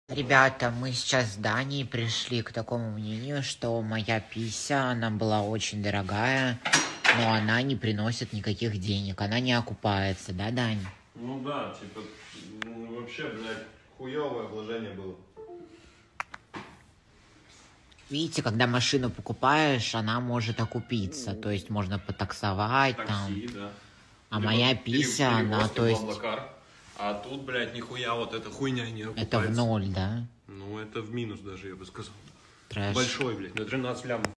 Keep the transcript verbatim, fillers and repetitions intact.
Ребята, мы сейчас с Даней пришли к такому мнению, что моя пися, она была очень дорогая, но она не приносит никаких денег, она не окупается, да, Дань? Ну да, типа, ну, вообще, блядь, хуёвое вложение было. Видите, когда машину покупаешь, она может окупиться, то есть можно потаксовать там. Такси, да. А Либо моя пере- пися, она, перевозки, то есть, Блаблакар. А тут, блядь, нихуя вот эта хуйня не окупается. это в ноль, да? Ну, это в минус даже, я бы сказал. Трэш. Большой, блядь, на тринадцать лямов.